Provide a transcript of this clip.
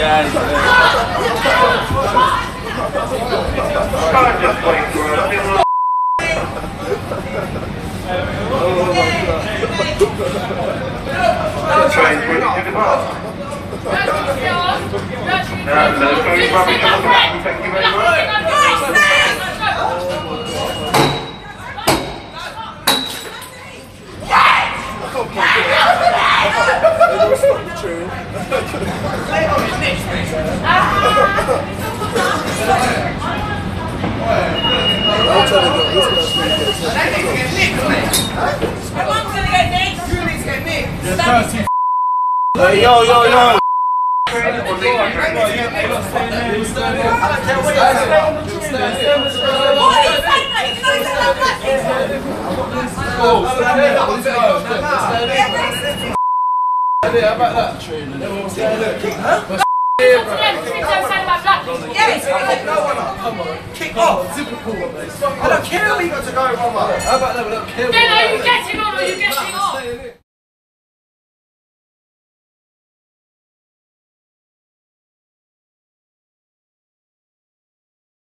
guys. Yo, yo, yo. How about that train? Come on, kick off, typical. I don't care where you got to go, Mama. How about that? I don't care. Then are you getting on or are you getting off?